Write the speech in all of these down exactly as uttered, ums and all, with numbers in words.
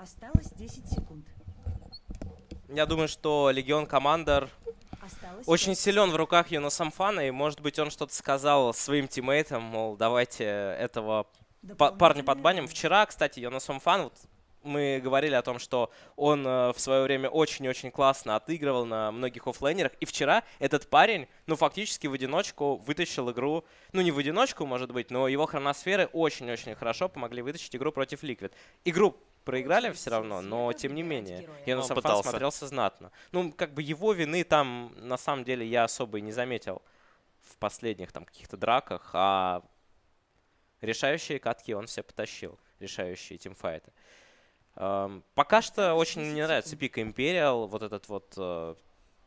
Осталось десять секунд. Я думаю, что Легион Командер Осталось очень пять силен в руках Юно Самфана, и, может быть, он что-то сказал своим тиммейтам, мол, давайте этого па- парня Дополнительное подбаним. время. Вчера, кстати, Юно Самфан, вот мы говорили о том, что он э, в свое время очень-очень классно отыгрывал на многих оффлейнерах, и вчера этот парень, ну, фактически в одиночку вытащил игру, ну, не в одиночку, может быть, но его хроносферы очень-очень хорошо помогли вытащить игру против Liquid. Игру проиграли все равно, но тем не менее, Юно Он Самфан пытался. смотрелся знатно. Ну, как бы его вины там, на самом деле, я особо и не заметил в последних там каких-то драках, а решающие катки он все потащил, решающие тимфайты. Эм, пока что очень мне нравится пик Imperial, вот этот вот э,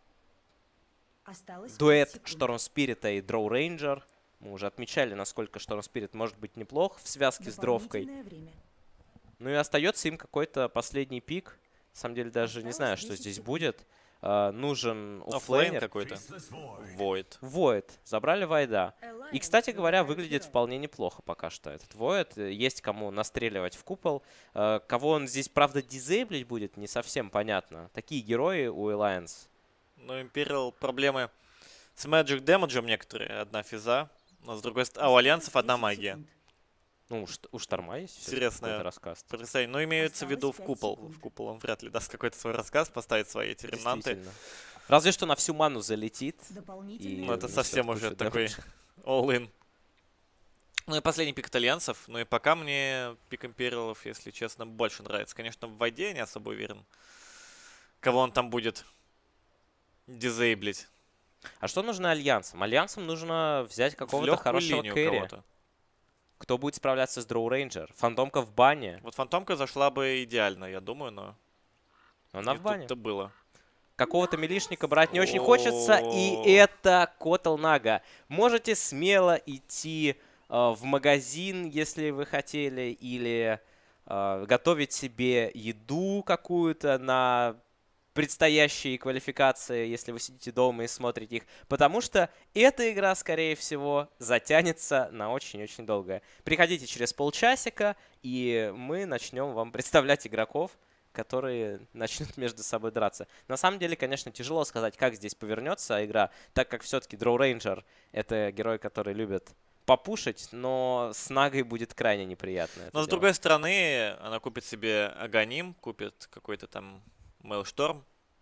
Осталось пять дуэт секунд. Шторм Спирита и Дроу Рейнджер. Мы уже отмечали, насколько Шторм Спирит может быть неплох в связке с дровкой. Дополнительное время. Ну и остается им какой-то последний пик. На самом деле даже не Осталось знаю, что десять здесь секунд. будет. Э, нужен Оффлейн оффлейнер. какой-то. Void. Void. Забрали Вайда. И, кстати говоря, выглядит Героя. вполне неплохо пока что этот Void. Есть кому настреливать в купол. Э, Кого он здесь, правда, дизейблить будет, не совсем понятно. Такие герои у Alliance. Ну, Imperial проблемы с Magic Damage некоторые. Одна физа. Но с другой стороны... А у Альянсов одна десять магия. секунд. Ну, у, Шт- у Шторма есть всё-таки Интересная. какой-то рассказ. Представь, ну, имеется в виду в Осталось пять купол. секунд. В купол он вряд ли даст какой-то свой рассказ, поставит свои эти ремнанты. Действительно. Разве что на всю ману залетит. Дополнительное И Ну, это несёт совсем кучу уже такой дэмэджа. all-in. Ну и последний пик от Альянсов. Ну и пока мне пик Империалов, если честно, больше нравится. Конечно, в Вайде я не особо уверен, кого он там будет дизейблить. А что нужно Альянсам? Альянсам нужно взять В какого-то легкую хорошего линию кэрри. кого-то. Кто будет справляться с Дроу Рейнджер? Фантомка в бане. Вот Фантомка зашла бы идеально, я думаю, но Она не в бане. тут-то было. Какого-то милишника брать не очень хочется, и О. это Котл Нага. Можете смело идти э, в магазин, если вы хотели, или э, готовить себе еду какую-то на предстоящие квалификации, если вы сидите дома и смотрите их, потому что эта игра, скорее всего, затянется на очень-очень долго. Приходите через полчасика, и мы начнем вам представлять игроков, которые начнут между собой драться. На самом деле, конечно, тяжело сказать, как здесь повернется игра, так как все-таки Дроу Рейнджер — это герой, который любит попушить, но с Нагой будет крайне неприятно. это Но с дело. другой стороны, она купит себе Аганим, купит какой-то там Мейлшторм.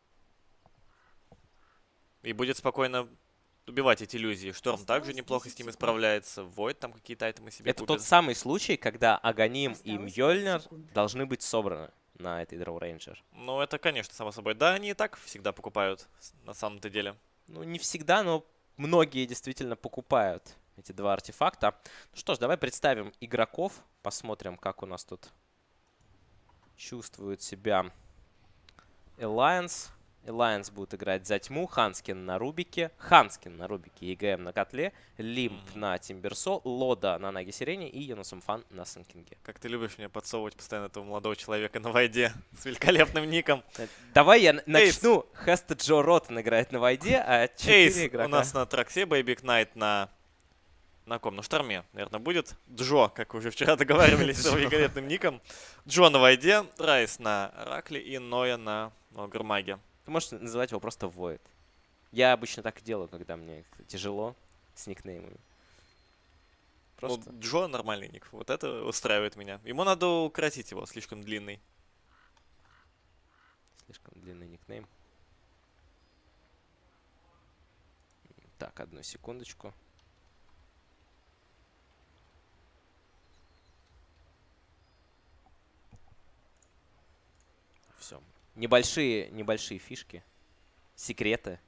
И будет спокойно убивать эти иллюзии. Шторм также Осталось неплохо с десять ними секунд. справляется. Войд там какие-то айтемы себе Это купит. тот самый случай, когда Аганим и Осталось пять Мьёльнир секунд. должны быть собраны на этой Дроу Рейнджер. Ну, это, конечно, само собой. Да, они и так всегда покупают, с- на самом-то деле. Ну, не всегда, но многие действительно покупают эти два артефакта. Ну что ж, давай представим игроков, посмотрим, как у нас тут чувствует себя Alliance. Alliance будет играть за тьму, Ханскин на Рубике, Ханскин на Рубике, ЕГМ на котле, Лимп Мгм. на Тимберсо, Лода на Наге Сирене и Юнусумфан на Санкинге. Как ты любишь мне подсовывать постоянно этого молодого человека на вайде с великолепным ником. Э, Давай я н- Эйс. начну. Хеста Джо Роттен играет на Вайде, а четыре Эйс игрока. у нас на Траксе, Бэйбик Найт на... На ком? На Шторме, наверное, будет. Джо, как уже вчера договаривались с его великолепным ником. Джо на вайде, Райс на Ракле и Ноя на Огрмаге. Ты можешь называть его просто Void. Я обычно так и делаю, когда мне тяжело с никнеймами. Просто. Ну, Джо нормальный ник. Вот это устраивает меня. Ему надо укоротить его, слишком длинный. Слишком длинный никнейм. Так, одну секундочку. Все. Небольшие, небольшие фишки. Секреты.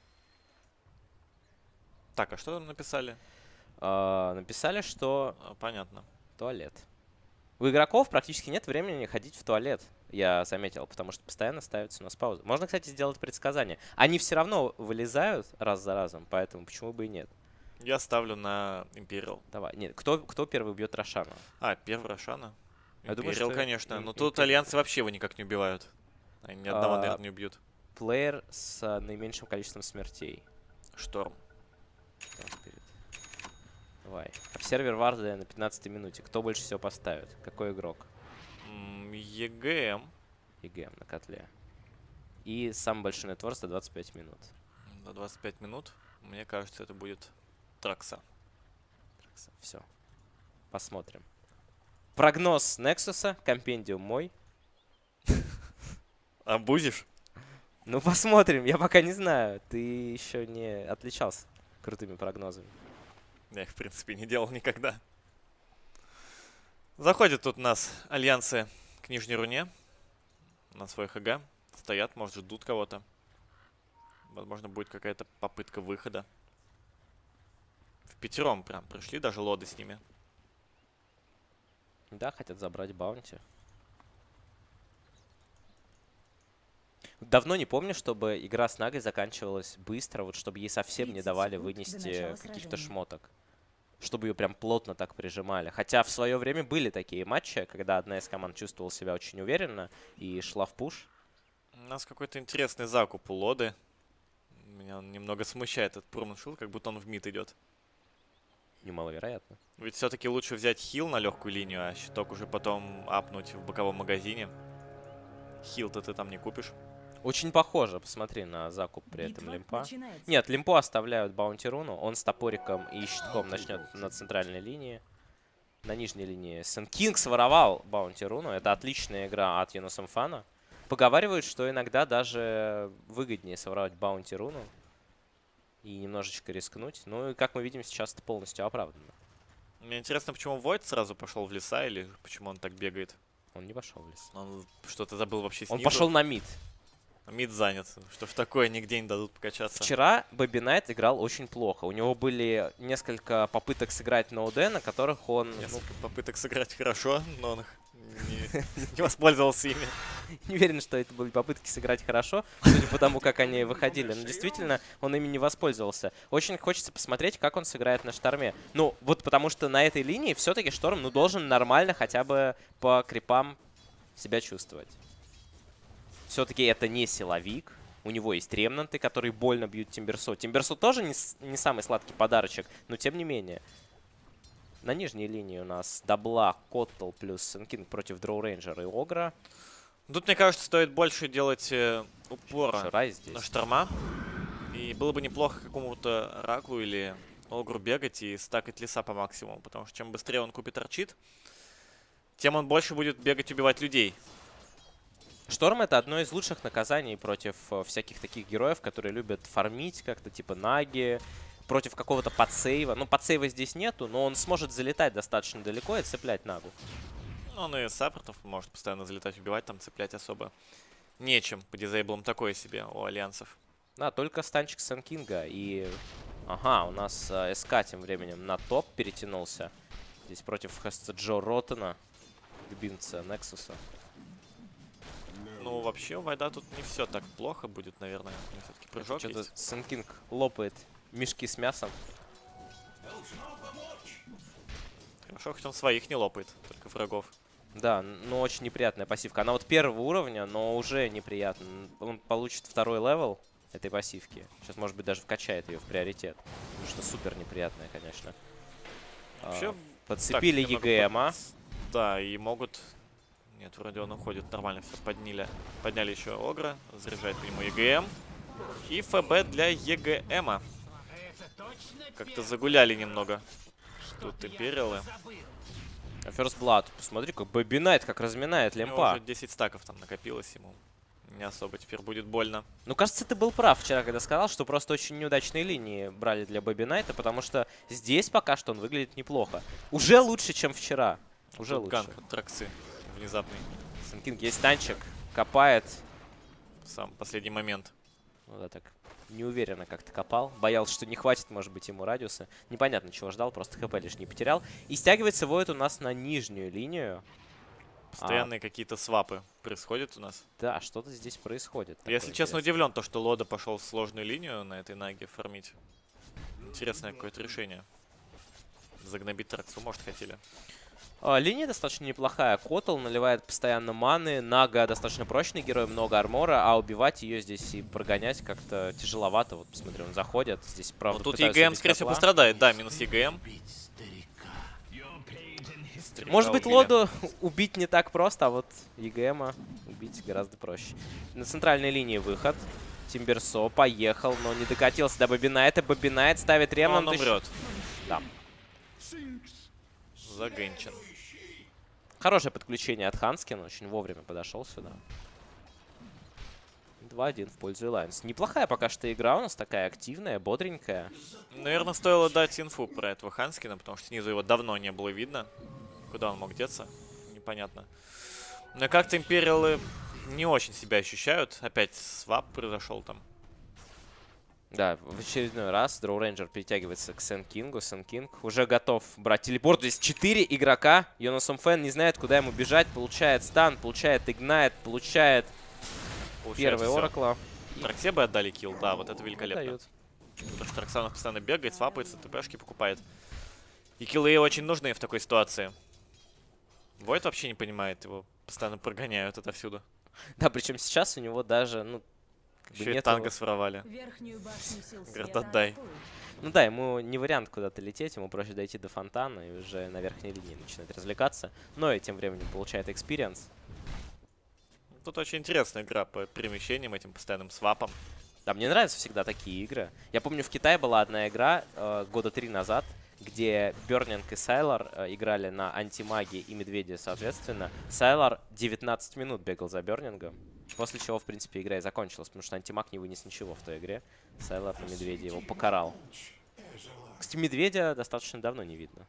Так, а что там написали? А, написали, что А, понятно. туалет. У игроков практически нет времени ходить в туалет, я заметил, потому что постоянно ставятся у нас паузы. Можно, кстати, сделать предсказание. Они все равно вылезают раз за разом, поэтому почему бы и нет. Я ставлю на Imperial. Давай. Нет, кто, кто первый убьет Рошана? А, первый Рошана. Я думаю, Imperial, что конечно. им- Но тут Imperial. альянсы вообще его никак не убивают. Они ни одного, А, наверное, не убьют. Плеер с а, наименьшим количеством смертей. Шторм. Там вперед. Давай. Обсервер Варда на пятнадцатой минуте. Кто больше всего поставит? Какой игрок? М, ЕГМ. ЕГЭМ на котле. И самый большой нетворс до двадцати пяти минут. До двадцати пяти минут, мне кажется, это будет Тракса. Все. Посмотрим. Прогноз Нексуса, компендиум мой. А будешь? Ну, посмотрим. Я пока не знаю. Ты еще не отличался крутыми прогнозами. Я их, в принципе, не делал никогда. Заходят тут у нас альянсы к нижней руне. На свой ХГ. Стоят, может, ждут кого-то. Возможно, будет какая-то попытка выхода. В пятером прям пришли, даже лоды с ними. Да, хотят забрать баунти. Давно не помню, чтобы игра с Нагой заканчивалась быстро, вот чтобы ей совсем не давали вынести каких-то шмоток. Чтобы ее прям плотно так прижимали. Хотя в свое время были такие матчи, когда одна из команд чувствовала себя очень уверенно и шла в пуш. У нас какой-то интересный закуп у лоды. Меня он немного смущает этот промышел, как будто он в мид идет. Немаловероятно. Ведь все-таки лучше взять хил на легкую линию, а щиток уже потом апнуть в боковом магазине. Хил-то ты там не купишь. Очень похоже, посмотри на закуп при Битва этом лимпа. начинается. Нет, лимпу оставляют баунти руну, он с топориком и щитком начнет на центральной линии. На нижней линии Сэн Кинг своровал баунти руну, это отличная игра от Юнусом Фана. Поговаривают, что иногда даже выгоднее своровать баунти руну и немножечко рискнуть. Ну и как мы видим, сейчас это полностью оправдано. Мне интересно, почему Войд сразу пошел в леса, или почему он так бегает? Он не пошел в лес. Он что-то забыл вообще снизу. Он пошел на мид. Мид занят. Что ж такое, нигде не дадут покачаться. Вчера Бэби Найт играл очень плохо. У него были несколько попыток сыграть на ОД, на которых он... Несколько ну, попыток сыграть хорошо, но он не, не воспользовался ими. Не уверен, что это были попытки сыграть хорошо, судя по тому, как они выходили. Но действительно, он ими не воспользовался. Очень хочется посмотреть, как он сыграет на Шторме. Ну, вот потому что на этой линии все-таки Шторм ну, должен нормально хотя бы по крипам себя чувствовать. Все-таки это не силовик. У него есть ремнанты, которые больно бьют Тимберсо. Тимберсо тоже не, не самый сладкий подарочек, но тем не менее. На нижней линии у нас Дабла, Коттл плюс Сэн Кинг против Дроу Рейнджера и Огра. Тут, мне кажется, стоит больше делать э, упора здесь. на Шторма. И было бы неплохо какому-то Раклу или Огру бегать и стакать леса по максимуму. Потому что чем быстрее он купит арчит, тем он больше будет бегать убивать людей. Шторм — это одно из лучших наказаний против э, всяких таких героев, которые любят фармить как-то, типа Наги, против какого-то подсейва. Ну, подсейва здесь нету, но он сможет залетать достаточно далеко и цеплять Нагу. Он и саппортов может постоянно залетать, убивать, там цеплять особо нечем. По дизейблам такое себе у альянсов. Да, только станчик Сэн Кинга и... Ага, у нас э, СК тем временем на топ перетянулся. Здесь против Хэста Джо Роттена, любимца Нексуса. Ну, вообще, у Вайда тут не все так плохо будет, наверное. У него все-таки прыжок Что-то есть. Сэн Кинг лопает мешки с мясом. Хорошо, хоть он своих не лопает, только врагов. Да, но очень неприятная пассивка. Она вот первого уровня, но уже неприятно. Он получит второй левел этой пассивки. Сейчас, может быть, даже вкачает ее в приоритет. Потому что супер неприятная, конечно. Вообще, а, подцепили ЕГЭМа. Под... Да, и могут... Нет, вроде он уходит нормально. Все, подняли, подняли еще Огра. Заряжает по нему ЕГЭМ. И ФБ для ЕГЭМа. Как-то загуляли немного. Тут империалы. First Blood. Посмотри, как Бэби Найт как разминает лимпа. Уже десять стаков там накопилось ему. Не особо теперь будет больно. Ну, кажется, ты был прав вчера, когда сказал, что просто очень неудачные линии брали для Бэби Найта, потому что здесь пока что он выглядит неплохо. Уже лучше, чем вчера. Уже Тут лучше. ганк от Траксы. Внезапный. Сэн Кинг есть танчик. Копает. В самый последний момент. Ну да, так неуверенно как-то копал. Боялся, что не хватит, может быть, ему радиуса. Непонятно, чего ждал, просто ХП лишь не потерял. И стягивается Войд у нас на нижнюю линию. Постоянные а, какие-то свапы происходят у нас. Да, что-то здесь происходит. Если честно, удивлен, то, что Лода пошел в сложную линию на этой Наге фармить. Интересное какое-то решение. Загнобить Траксу, может, хотели. А, линия достаточно неплохая. Коттл наливает постоянно маны. Нага достаточно прочный герой, много армора, а убивать ее здесь и прогонять как-то тяжеловато. Вот посмотри, он заходит. Здесь, правда, Ну, тут пытаются ЕГЭМ, убить скорее всего, котла. пострадает. Да, минус ЕГЭМ. Старика Может быть, убили. Лоду убить не так просто, а вот ЕГЭма убить гораздо проще. На центральной линии выход. Тимберсо поехал, но не докатился до Бобби Найта. Бобби Найт ставит Но ремонт. он умрет. Да. Загенчен. Хорошее подключение от Ханскина. Очень вовремя подошел сюда. два один в пользу Alliance. Неплохая пока что игра у нас, такая активная, бодренькая. Наверное, стоило дать инфу про этого Ханскина, потому что снизу его давно не было видно. Куда он мог деться? Непонятно. Но как-то империалы не очень себя ощущают. Опять свап произошел там. Да, в очередной раз Дроу Рейнджер перетягивается к Сэн Кингу. Сэн Кинг уже готов брать телепорт. Здесь четыре игрока. Йонасом Фэн не знает, куда ему бежать. Получает стан, получает игнайт, получает первый Оракла. Траксе бы отдали килл, да, вот это великолепно. Дают. Потому что Траксанов постоянно бегает, свапается, ТПшки покупает. И киллы очень нужны в такой ситуации. Войд вообще не понимает, его постоянно прогоняют отовсюду. Да, причем сейчас у него даже, ну, как бы Еще и нету- танка своровали. Верхнюю башню сил Говорит, света отдай. атакуют. Ну да, ему не вариант куда-то лететь, ему проще дойти до фонтана и уже на верхней линии начинать развлекаться. Но и тем временем получает экспириенс. Тут очень интересная игра по перемещениям, этим постоянным свапам. Да, мне нравятся всегда такие игры. Я помню, в Китае была одна игра э, года три назад, где Бёрнинг и Сайлор э, играли на антимаге и медведе, соответственно. Сайлор девятнадцать минут бегал за Бёрнингом, после чего, в принципе, игра и закончилась, потому что антимаг не вынес ничего в той игре. Сайлор на медведе его покарал. Кстати, медведя достаточно давно не видно.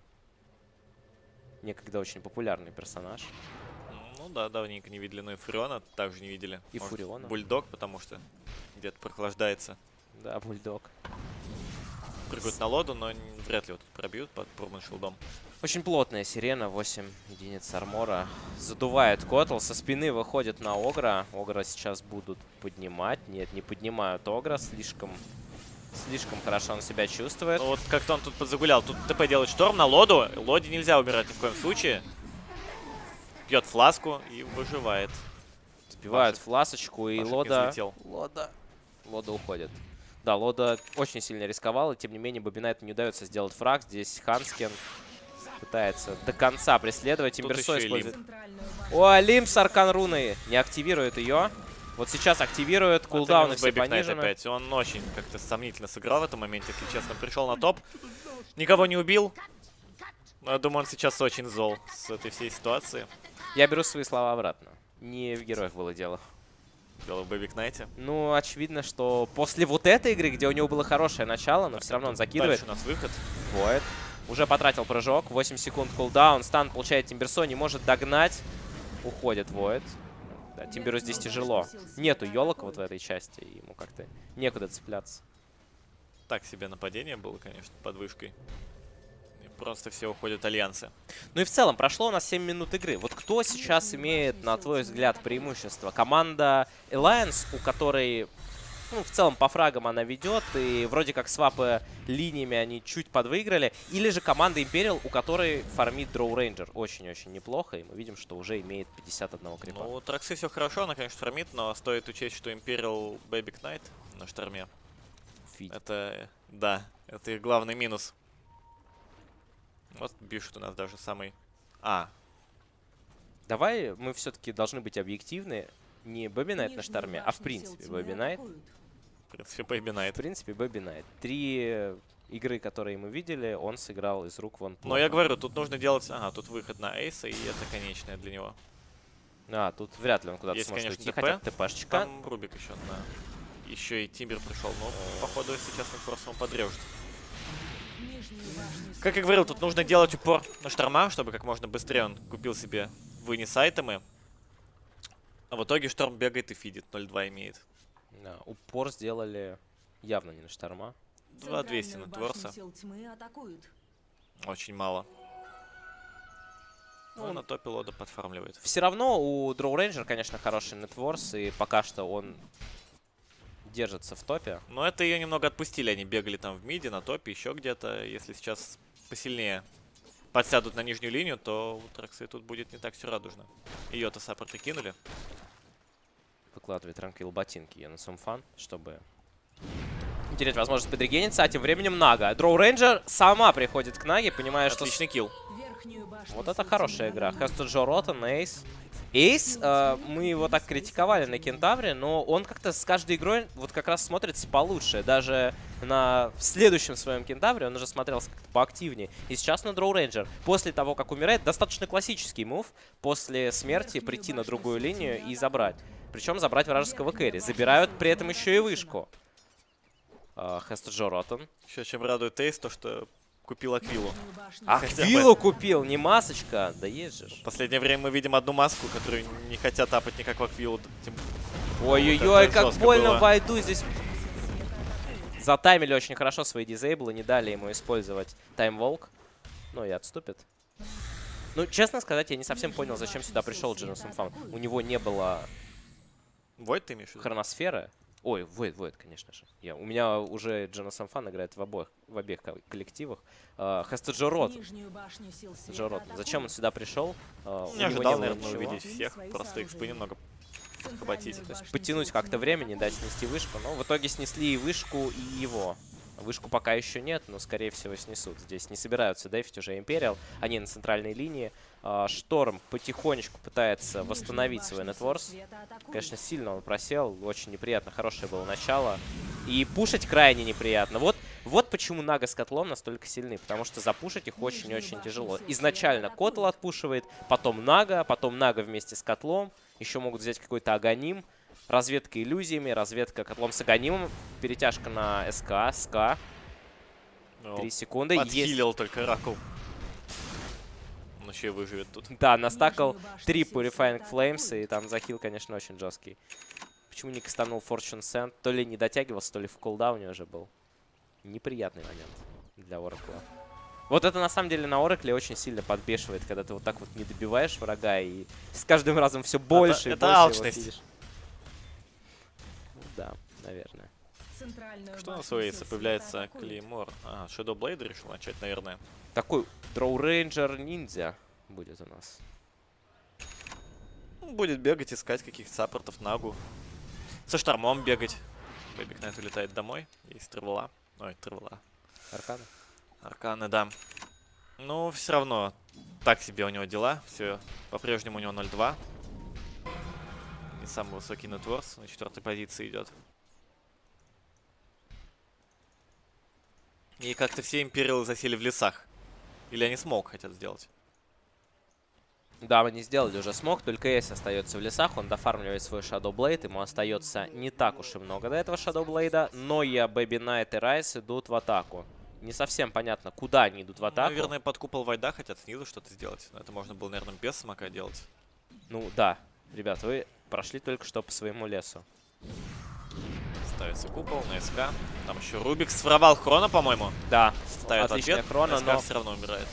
Некогда очень популярный персонаж. Ну да, давненько не видели, но и Фуриона также не видели. И Может, Фуриона. Бульдог, потому что где-то прохлаждается. Да, бульдог. Прыгают на лоду, но вряд ли вот тут пробьют под пурман шилдом. Очень плотная сирена, восемь единиц армора. Задувает Котл, со спины выходит на Огра. Огра сейчас будут поднимать. Нет, не поднимают Огра, слишком, слишком хорошо он себя чувствует. Ну вот как-то он тут подзагулял. Тут ТП делает шторм на лоду. Лоде нельзя убирать ни в коем случае. Пьет фласку и выживает. Сбивают Пашет. фласочку, и Пашет не Лода... залетел. Лода... Лода уходит. Да, Лода очень сильно рисковал, и тем не менее Бобби Найту не удается сделать фраг. Здесь Ханскин пытается до конца преследовать. Тут Тимберсо еще и использует... Центральную башню. О, Лимп с Аркан Руной не активирует ее. Вот сейчас активирует, кулдауны все понижены. опять. Он очень как-то сомнительно сыграл в этом моменте, если честно. Пришел на топ, никого не убил. Но я думаю, он сейчас очень зол с этой всей ситуации. Я беру свои слова обратно. Не в героях было дело. Дело в Бэби Кнайте. Ну, очевидно, что после вот этой игры, где у него было хорошее начало, но все равно он закидывает. Дальше у нас выход. Воет. Уже потратил прыжок. восемь секунд кулдаун. Стан получает Тимберсо. Не может догнать. Уходит Воет. Да, Тимберу здесь тяжело. Нету елок вот в этой части. Ему как-то некуда цепляться. Так себе нападение было, конечно, под вышкой. И просто все уходят альянсы. Ну и в целом, прошло у нас семь минут игры. Вот кто сейчас имеет, на твой взгляд, преимущество? Команда Alliance, у которой, ну, в целом, по фрагам она ведет, и вроде как свапы линиями они чуть подвыиграли. Или же команда Imperial, у которой фармит Дроу Рейнджер очень-очень неплохо, и мы видим, что уже имеет пятьдесят один крипа. Ну, у Траксы все хорошо, она, конечно, фармит, но стоит учесть, что Imperial Baby Knight на шторме. Фить. Это, да, это их главный минус. Вот пишут у нас даже самый... А, Давай мы все-таки должны быть объективны. Не Бобби Найт на Нижнюю шторме, а в башню принципе сил тьмы Бобби Найт. атакуют. в принципе, Baby Knight. В принципе, Бобби Найт. Три игры, которые мы видели, он сыграл из рук вон плохо. Но я говорю, тут нужно делать... Ага, тут выход на эйса, и это конечное для него. А, тут вряд ли он куда-то Есть, сможет конечно, уйти, ТП. хотя бы ТПшечка. Там Рубик еще на... Еще и Тимбер пришел, но, походу, сейчас он просто он подрежет. Нижнюю башню Как я сил говорил, тьмы тут нужно атакуют. делать упор на шторма, чтобы как можно быстрее он купил себе вынес айтемы. А в итоге шторм бегает и фидит, ноль два имеет. Да, упор сделали явно не на шторма. два двести на Центральную башню Творса. сил тьмы атакуют. Очень мало. Ну, Он- на топе Лода подфармливает. Все равно у Дроу Рейнджер, конечно, хороший нетворс, и пока что он держится в топе. Но это ее немного отпустили. Они бегали там в миде, на топе, еще где-то. Если сейчас посильнее подсядут на нижнюю линию, то у Траксы тут будет не так все радужно. Ее-то саппорты кинули. Выкладывает Ранквилл ботинки на Сумфан, чтобы не терять возможность подрегениться. А тем временем Нага. Дроу Рейнджер сама приходит к Наге, понимая, что... Отличный килл. Верхнюю Верхнюю башню Вот это сил хорошая тьмы игра. атакуют. Хестер Джо Роттен, Эйс. Эйс, э, мы его так критиковали на Кентавре, но он как-то с каждой игрой вот как раз смотрится получше. Даже на в следующем своем Кентавре он уже смотрелся как-то поактивнее. И сейчас на Дроу Рейнджер. После того, как умирает, достаточно классический мув. После смерти прийти на другую линию и забрать. Причем забрать вражеского кэри. Забирают при этом еще и вышку. Э, Хестер Джо Роттен. Еще чем радует Эйс, то что купил Аквилу. Верхнюю башню Ах, Хотя бы. виллу купил, не масочка. Да есть же. В последнее время мы видим одну маску, которую не хотят тапать никак в Аквилу. Тем- Ой-ой-ой, это как жестко больно было. Вайду здесь. Затаймили очень хорошо свои дизейблы, не дали ему использовать таймволк. Ну и отступит. Ну, честно сказать, я не совсем понял, зачем сюда пришел Дженус Инфам. У него не было Войд ты имеешь в виду? хроносферы. Ой, Войд, Войд, конечно же. Я, у меня уже Дженус Инфан играет в обоих, в обеих ко- коллективах. Uh, Хестер Джо Роттен. Нижнюю башню сил света Джо Роттен. Зачем он атакуют. сюда пришел? Uh, у Не него ожидал, было наверное, ничего. увидеть всех. Свои Просто экспы сооружения. немного Центральную хватить. То есть башню подтянуть сил как-то тьмы времени, дать атакуют. снести вышку. Но в итоге снесли и вышку, и его. Вышку пока еще нет, но, скорее всего, снесут. Здесь не собираются дефить уже Империал. Они на центральной линии. А, Шторм потихонечку пытается восстановить свой Нижнюю нетворс. башню света атакуют. Конечно, сильно он просел. Очень неприятно. Хорошее было начало. И пушить крайне неприятно. Вот, вот почему Нага с котлом настолько сильны. Потому что запушить их очень-очень тяжело. Изначально Котл отпушивает, потом Нага, потом Нага вместе с котлом. Еще могут взять какой-то Аганим. Разведка иллюзиями, разведка котлом с Аганимом. Перетяжка на СК. СК. Ну, Три секунды. Есть. подхилил только Ракл. Он еще и выживет тут. Да, настакал Нижнюю башню три сил Purifying света Flames, атакуют. и там захил, конечно, очень жесткий. Почему не кастанул Fortune Sand? То ли не дотягивался, то ли в кулдауне уже был. Неприятный момент для Оракла. Вот это на самом деле на Оракле очень сильно подбешивает, когда ты вот так вот не добиваешь врага, и с каждым разом все больше и это больше его алчность. видишь. Ну да, наверное. Центральную Что у нас башню у сил Эйса света появляется? атакуют. Клеймор. А, Shadow Blade решил начать, наверное. Такой Дроу Рейнджер ниндзя будет у нас. Ну, будет бегать, искать каких-то саппортов, Нагу. Со штормом бегать. Бэбик Найт улетает домой. Есть Тревела. Ой, Тревела. Аркана. Арканы, да. Ну, все равно, так себе у него дела. Все, по-прежнему у него ноль два. Не самый высокий нетворс, на четвертой позиции идет. И как-то все империалы засели в лесах. Или они смог хотят сделать. Да, мы не сделали уже смог, только Эйс остается в лесах, он дофармливает свой Shadow Blade, ему остается не так уж и много до этого Shadow Blade, но и Baby Knight и Райс идут в атаку. Не совсем понятно, куда они идут в атаку. Наверное, под купол Вайда хотят снизу что-то сделать. Но это можно было, наверное, без смока делать. Ну да, ребят, вы прошли только что по своему лесу. Ставится купол на СК. Там еще Рубик своровал Хрона, по-моему. Да, Ставит отличная ответ. хрона, СК но... все равно умирает.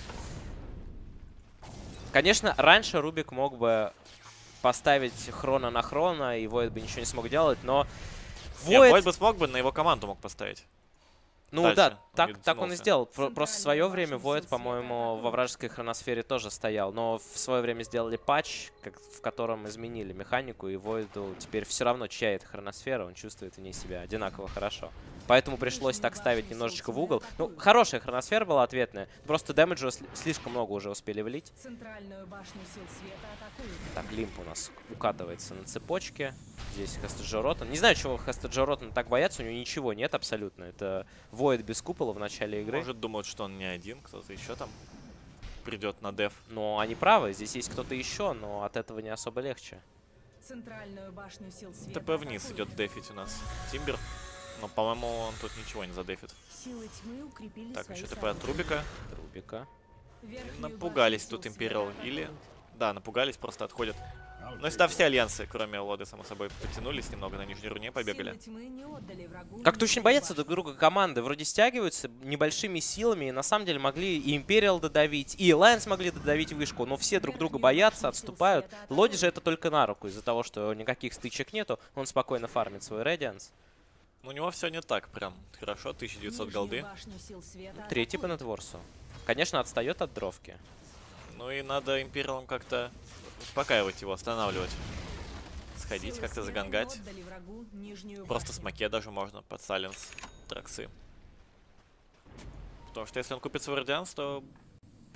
Конечно, раньше Рубик мог бы поставить Хрона на Хрона, и Void бы ничего не смог делать, но... Нет, Void... Войд бы смог бы, на его команду мог поставить. Ну дальше. да, Он так, не так он и дотянулся. сделал. Про- просто в свое Центральную время башню Void, сил по-моему, света во вражеской хроносфере тоже стоял. Но в свое время сделали патч, как, в котором изменили механику, и Void теперь все равно чья это хроносфера, он чувствует в ней себя одинаково хорошо. Поэтому пришлось так ставить немножечко в угол. Ну, хорошая хроносфера была ответная. Просто дэмэджа сли- слишком много уже успели влить. Центральную башню сил света атакуют. Так, Лимп у нас укатывается на цепочке. Здесь Хестер Джо Роттен. Не знаю, чего Хестер Джо Роттен так боятся, у него ничего нет абсолютно. Это Void без купола в начале игры. Может, думают, что он не один, кто-то еще там придет на деф. Но они правы, здесь есть кто-то еще, но от этого не особо легче. Центральную башню сил света ТП вниз атакуют. идет дефить у нас. Тимбер. Но, по-моему, он тут ничего не задефит. Силы тьмы укрепили Так, свои еще ТП от Рубика. Трубика. Верхнюю Напугались башню тут сил Империал. света Или... атакуют. Да, напугались, просто отходят. Но сюда все альянсы, кроме Лоды, само собой, потянулись немного, на нижней руне побегали. Силы тьмы не отдали врагу Как-то очень нижнюю боятся башню. друг друга команды. Вроде стягиваются небольшими силами, и на самом деле могли и Империал додавить, и Alliance могли додавить вышку, но все друг друга боятся, отступают. Лоди же это только на руку, из-за того, что никаких стычек нету, он спокойно фармит свой Radiance. У него все не так прям хорошо, тысяча девятьсот Нижнюю голды. башню сил света Третий по атакуют. нетворсу. Конечно, отстает от дровки. Ну и надо Империалом как-то успокаивать его, останавливать. Сходить, Силы как-то света загангать. не отдали врагу нижнюю Просто башню. с маке даже можно, под сайленс Траксы. Потому что если он купит свой Радианс, то, в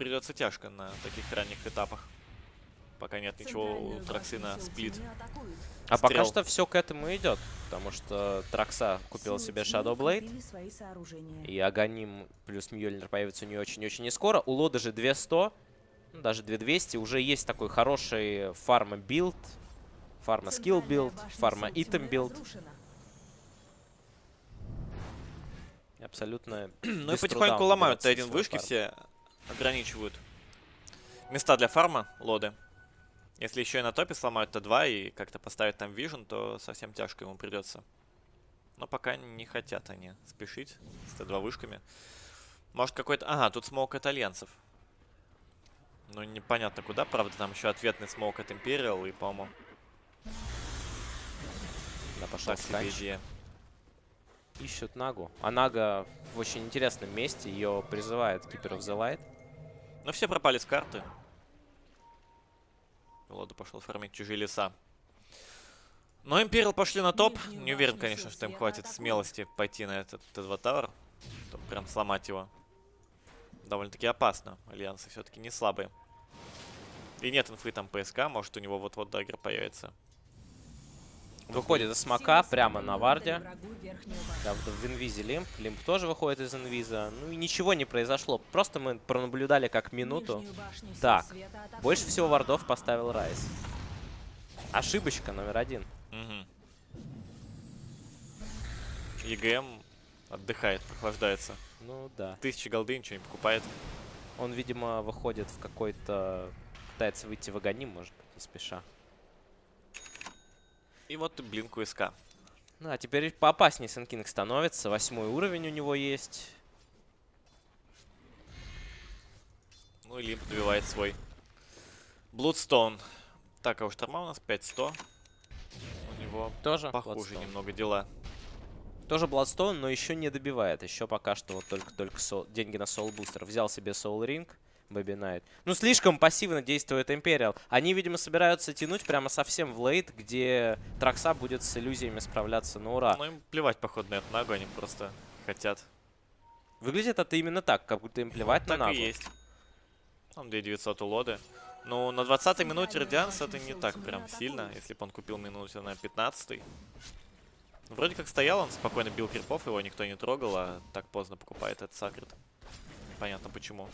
придется тяжко на таких ранних этапах. Пока нет ничего у Траксы на сплит. А пока Стрел. что все к этому идет, потому что Тракса купила себе Shadow Blade, и Аганим плюс Мьёльнир появится у нее очень-очень не скоро. У Лоды же две сто, ну, даже две двести. Уже есть такой хороший фарма-билд, фарма-скилл-билд, фарма-итем-билд. Абсолютно. Ну и потихоньку ломают Т один вышки, все ограничивают места для фарма Лоды. Если еще и на топе сломают Т два и как-то поставить там вижен, то совсем тяжко ему придется. Но пока не хотят они спешить с Т два вышками. Может какой-то... Ага, тут смоук от альянсов. Ну непонятно куда, правда, там еще ответный смоук от Империал и, по-моему... Да, пошла Так себе идея. Ищут Нагу. А Нага в очень интересном месте. Ее призывает Keeper of the Light. Ну все пропали с карты. Лода пошел фармить чужие леса. Но Империал пошли на топ. Не уверен, конечно, что им хватит смелости пойти на этот Т два Тауэр, чтобы прям сломать его. Довольно-таки опасно. Альянсы все-таки не слабые. И нет инфы там ПСК. Может, у него вот-вот даггер появится. Выходит из смока прямо на варде. Да, в инвизе Лимп. Лимп тоже выходит из инвиза. Ну и ничего не произошло. Просто мы пронаблюдали как минуту. Так, больше всего вардов поставил Райс. Ошибочка номер один. Угу. ЕГМ отдыхает, прохлаждается. Ну да. Тысячи голды, ничего не покупает. Он, видимо, выходит в какой-то... Пытается выйти в Аганим, может быть, не спеша. И вот и блинку СК. Ну, а теперь поопаснее Сенкинг становится. Восьмой уровень у него есть. Ну и Лимп добивает свой. Bloodstone. Так, а у Шторма у нас пять сто. У него Тоже похуже Bloodstone. немного дела. Тоже Bloodstone, но еще не добивает. Еще пока что вот только-только сол... деньги на Soul Booster. Взял себе Soul Ring. Бэби Найт. Ну, слишком пассивно действует Империал. Они, видимо, собираются тянуть прямо совсем в лейт, где Тракса будет с иллюзиями справляться на ура. Ну, им плевать, походу, на эту Нагу, они просто хотят. Выглядит это именно так, как будто им плевать на Так Нагу. и есть. Там две девятьсот у Лоды. Ну, на двадцатой минуте Радианс это не так прям сильно, если бы он купил минуте на пятнадцатой. Вроде как стоял, он спокойно бил крипов, его никто не трогал, а так поздно покупает этот Сакрет. Непонятно почему.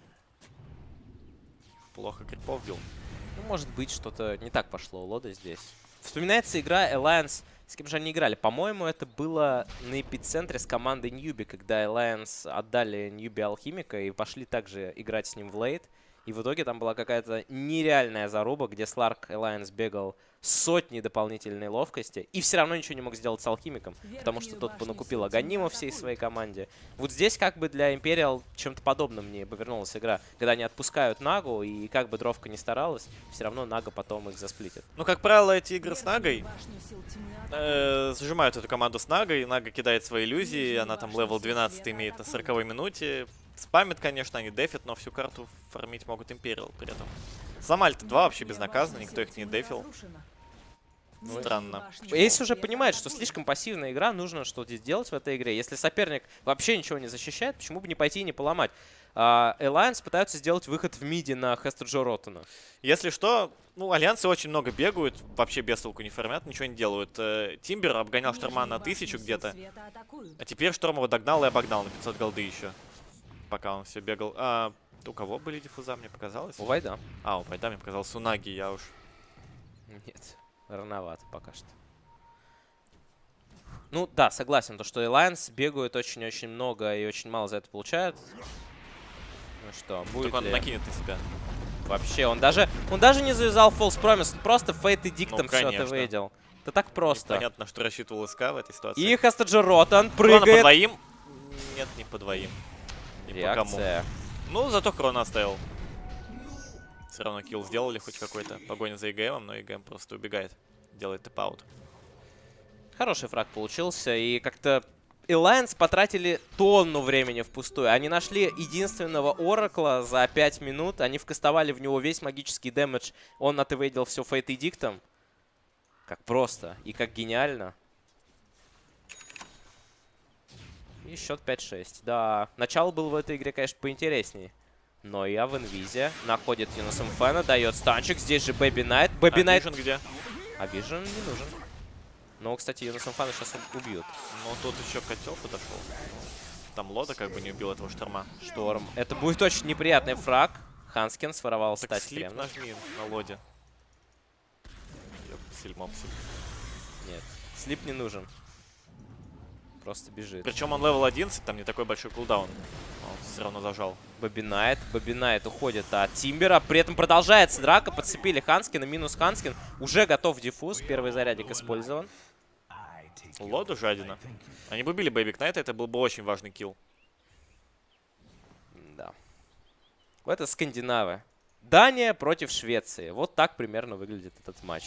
Плохо крипов бил. Ну, может быть, что-то не так пошло у Лода здесь. Вспоминается игра Alliance. С кем же они играли? По-моему, это было на эпицентре с командой Ньюби, когда Alliance отдали Ньюби Алхимика и пошли также играть с ним в лейт. И в итоге там была какая-то нереальная заруба, где Сларк Alliance бегал сотни дополнительной ловкости и все равно ничего не мог сделать с Алхимиком, потому что тот понакупил Аганима всей своей команде. Вот здесь как бы для Империал чем-то подобным мне повернулась игра, когда они отпускают Нагу, и как бы Дровка не старалась, все равно Нага потом их засплитит. Ну, как правило, эти игры с Нагой э, зажимают эту команду с Нагой, Нага кидает свои иллюзии, она там левел двенадцать имеет на сороковой минуте. Спамит, конечно, они дефят, но всю карту фармить могут Империал при этом. Сломали Т два вообще безнаказанно, никто их не дефил. Странно. Эйс уже понимает, что слишком пассивная игра, нужно что-то сделать в этой игре. Если соперник вообще ничего не защищает, почему бы не пойти и не поломать? Uh, Alliance пытаются сделать выход в миди на Хестер Джо Роттона. Если что, ну, альянсы очень много бегают, вообще без толку не фармят, ничего не делают. Тимбер обгонял Шторма на тысячу где-то, а теперь Шторм его догнал и обогнал на пятьсот голды еще. Пока он все бегал. А, у кого были диффуза, мне показалось? У Вайда. А, у Вайда мне показалось, у Наги, я уж... Нет, рановато пока что. Ну да, согласен, то что Alliance бегают очень-очень много и очень мало за это получают. Ну что, будет Только он ли... накинет на себя. Вообще, он даже, он даже не завязал False Promise, он просто Fate Edict Ну, все это выделал. Это так просто. Понятно, что рассчитывал СК в этой ситуации. И Хестер Джо Роттон Крона по прыгает. двоим? Нет, не по двоим. Не по кому. Реакция. Ну, зато Крона оставил. Все равно килл сделали хоть какой-то. Погоня за ИГМом, но ИГМ просто убегает. Делает тэп-аут. Хороший фраг получился, и как-то Alliance потратили тонну времени впустую. Они нашли единственного Оракла за пять минут, они вкастовали в него весь магический дэмэдж, он отвейдил все Фейт Эдиктом. Как просто и как гениально. И счет пять шесть. Да, начало было в этой игре, конечно, поинтереснее. Но я в инвизе. Находит Юнусом Фэна, дает станчик. Здесь же Бэби Найт. Бэби Найт... Vision где? А Vision не нужен. Но, кстати, Юнусом Фэна сейчас убьют. Ну, тут еще котел подошел. Там Лода как бы не убил этого шторма. Шторм. Это будет очень неприятный фраг. Ханскин своровал Так стать слип прям. нажми на Лоде. Сильмопси. Нет, слип не нужен. Просто бежит. Причем он левел одиннадцать, там не такой большой кулдаун. Он все равно зажал. Бэби Найт. Бэби Найт уходит от Тимбера. При этом продолжается драка. Подцепили Ханскина. Минус Ханскин. Уже готов диффуз. Первый зарядик использован. Лоду жадина. Они бы убили Бэби Найта, это был бы очень важный килл. Да. Это скандинавы. Дания против Швеции. Вот так примерно выглядит этот матч.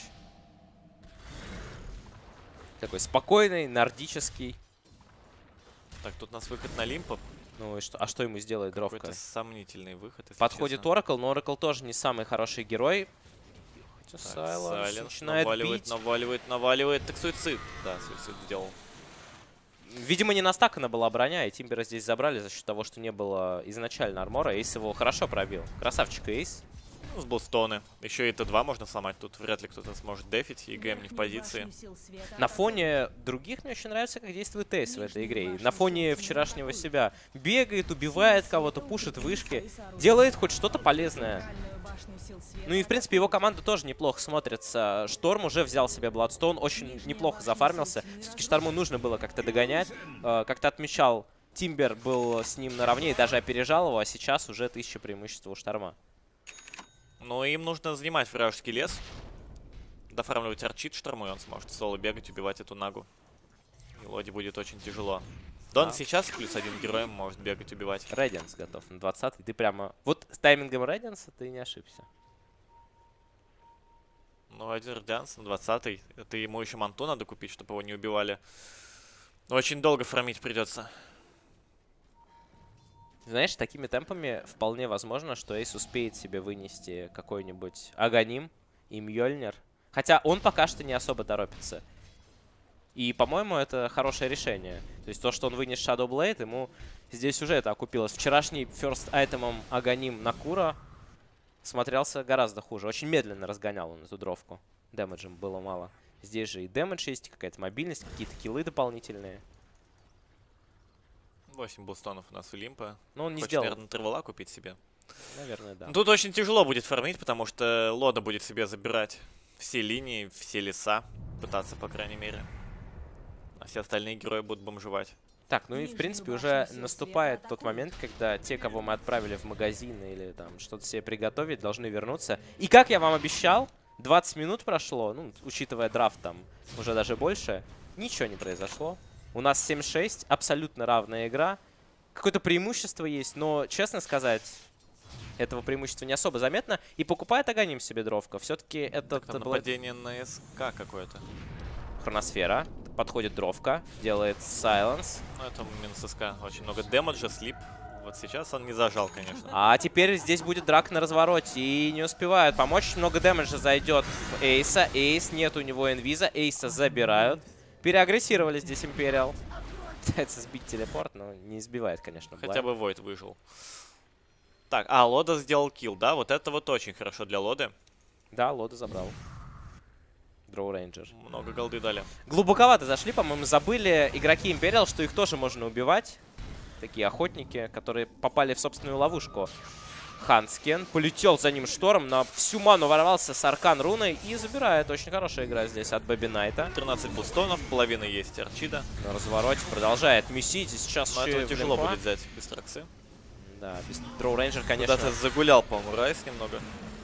Такой спокойный, нордический. Так, тут у нас выход на Лимпа. Ну и что? А что ему сделает Дровка? Какой-то сомнительный выход, если Подходит честно. Оракл, но Оракл тоже не самый хороший герой. Хотя Так, Сайленс Сайленс начинает наваливает, бить. наваливает, наваливает. Так суицид. Да, суицид сделал. Видимо, не настакана была броня, и Тимбера здесь забрали за счет того, что не было изначально армора. Эйс его хорошо пробил. Красавчик Эйс. Ну, с булстоны. Еще и Т два можно сломать. Тут вряд ли кто-то сможет дефить. ЕГМ не в позиции. На фоне других мне очень нравится, как действует Эйс в этой игре. И на фоне вчерашнего себя. Бегает, убивает кого-то, пушит вышки. Делает хоть что-то полезное. Ну и, в принципе, его команда тоже неплохо смотрится. Шторм уже взял себе Бладстоун, очень неплохо зафармился. Все-таки Шторму нужно было как-то догонять. Как-то отмечал, Тимбер был с ним наравне и даже опережал его, а сейчас уже тысяча преимущества у Шторма. Ну, им нужно занимать вражеский лес. Дофармливать арчит Шторму, и он сможет соло бегать, убивать эту нагу. И Лоди будет очень тяжело. Дон Да. сейчас плюс один героем может бегать, убивать. Рэдианс готов на двадцатый. Ты прямо... Вот с таймингом Рэдианса ты не ошибся. Ну, один Радианс на двадцатый. Это ему еще манту надо купить, чтобы его не убивали. Очень долго фармить придется. Знаешь, такими темпами вполне возможно, что Эйс успеет себе вынести какой-нибудь Аганим и Мьёльнир. Хотя он пока что не особо торопится. И, по-моему, это хорошее решение. То есть то, что он вынес Shadow Blade, ему здесь уже это окупилось. Вчерашний ферст айтемом Аганим Накура смотрелся гораздо хуже. Очень медленно разгонял он эту дровку. Дэмэджем было мало. Здесь же и дэмэдж есть, какая-то мобильность, какие-то киллы дополнительные. восемь булстонов у нас у Лимпа. Но он не Хочет, сделал. наверное, Травела купить себе. Наверное, да. Тут очень тяжело будет фармить, потому что Лода будет себе забирать все линии, все леса. Пытаться, по крайней мере. А все остальные герои будут бомжевать. Так, ну и в принципе уже наступает тот момент, когда те, кого мы отправили в магазин или там что-то себе приготовить, должны вернуться. И как я вам обещал, двадцать минут прошло, ну, учитывая драфт там уже даже больше, ничего не произошло. У нас семь шесть, абсолютно равная игра. Какое-то преимущество есть, но, честно сказать, этого преимущества не особо заметно. И покупает Аганим себе дровка. Все-таки это... Там нападение на СК какое-то. Хроносфера. Подходит дровка, делает сайленс. Ну, это минус СК. Очень много дэмэджа, слип. Вот сейчас он не зажал, конечно. А теперь здесь будет драка на развороте. И не успевают помочь. Много дэмэджа зайдет в Эйса. Эйс, нет у него инвиза. Эйса забирают. Переагрессировали здесь Империал. Пытается сбить телепорт, но не избивает, конечно. Хотя бы Войд выжил. Так, а, Лода сделал килл, да? Вот это вот очень хорошо для Лоды. Да, Лода забрал. Дроу Рейнджер. Много голды дали. Глубоковато зашли, по-моему, забыли игроки Империал, что их тоже можно убивать. Такие охотники, которые попали в собственную ловушку. Ханскен полетел за ним Шторм, на всю ману ворвался с Аркан Руной и забирает. Очень хорошая игра здесь от Бэби Найта. тринадцать бустонов, половина есть Арчида. На развороте продолжает месить. И сейчас Но еще этого и тяжело блинфа. будет взять без траксы. Да, без Дроу Рейнджер, конечно, Куда-то загулял, по-моему, Райс немного.